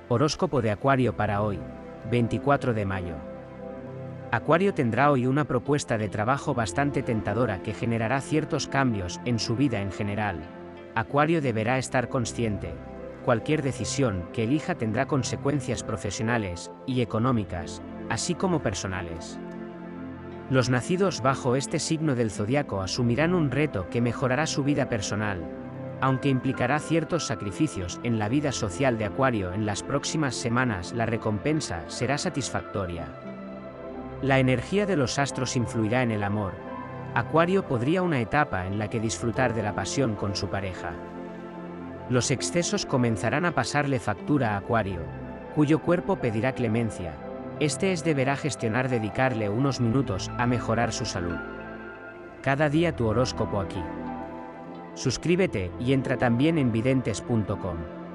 Horóscopo de Acuario para hoy, 24 de mayo. Acuario tendrá hoy una propuesta de trabajo bastante tentadora que generará ciertos cambios en su vida en general. Acuario deberá estar consciente. Cualquier decisión que elija tendrá consecuencias profesionales y económicas, así como personales. Los nacidos bajo este signo del zodiaco asumirán un reto que mejorará su vida personal, aunque implicará ciertos sacrificios en la vida social de Acuario en las próximas semanas. La recompensa será satisfactoria. La energía de los astros influirá en el amor. Acuario podría una etapa en la que disfrutar de la pasión con su pareja. Los excesos comenzarán a pasarle factura a Acuario, cuyo cuerpo pedirá clemencia. Deberá dedicarle unos minutos a mejorar su salud. Cada día tu horóscopo aquí. Suscríbete y entra también en videntes.com.